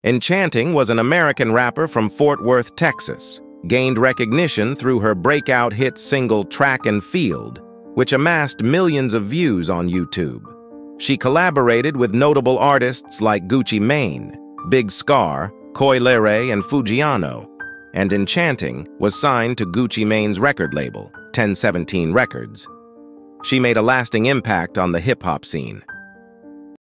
Enchanting was an American rapper from Fort Worth, Texas, gained recognition through her breakout hit single Track and Field, which amassed millions of views on YouTube. She collaborated with notable artists like Gucci Mane, Big Scarr, Coi Leray, and Foogiano, and Enchanting was signed to Gucci Mane's record label, 1017 Records. She made a lasting impact on the hip-hop scene,